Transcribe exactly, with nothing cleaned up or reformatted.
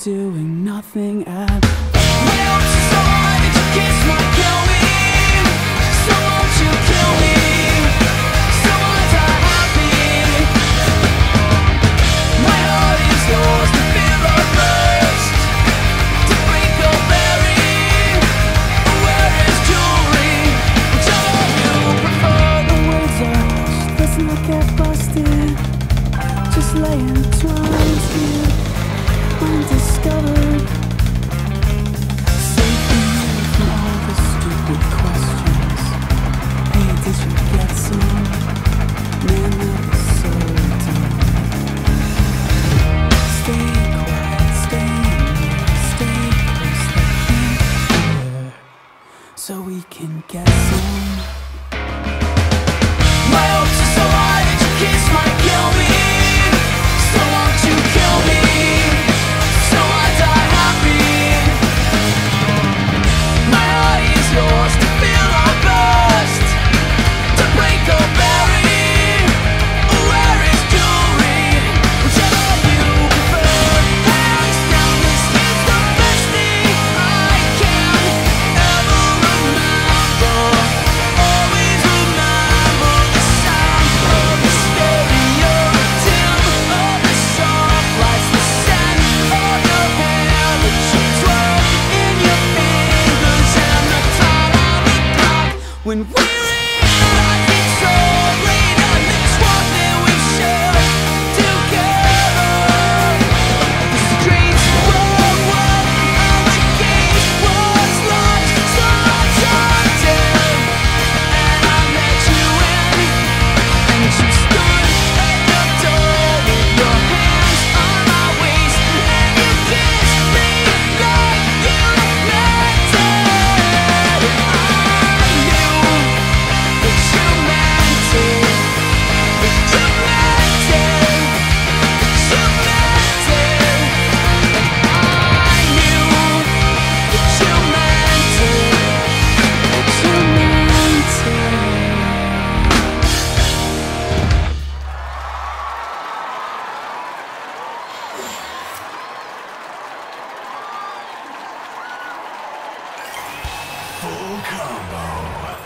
doing nothing at all. My hopes are so high that your kiss might kill me. So won't you kill me? So I'll die happy. My heart is yours to feel or burst, to break or bury. Where is jewelry? Which of you prefer? The waves are hushed, let's not get busted. Just laying twines here, undiscovered. Safe away from all the stupid questions. Hey, did you get some? Man, that was so dumb. Stay quiet, stay near, stay close, they can't hear, so we can get some. My hopes are so high that your kiss might kill me. So won't you kill me? So I die happy. My heart is yours to feel or burst, to break or bury. Where is jewelry? Whichever you prefer. Hands down, this is the best thing I can ever remember. Always remember the sound of the stereo, the dim of the soft lights, the scent of your hair that you twirl in your fingers, and the time on the clock when we realize it's so late and it's one that we share together. The streets were wet and the gate was locked, so I jumped in and I let you in, and you stood at the door with your hands on my waist, and you kissed me like you meant it. And I knew that you meant it, that you meant it, that you meant it. And I knew that you meant it, that you meant it. Full combo.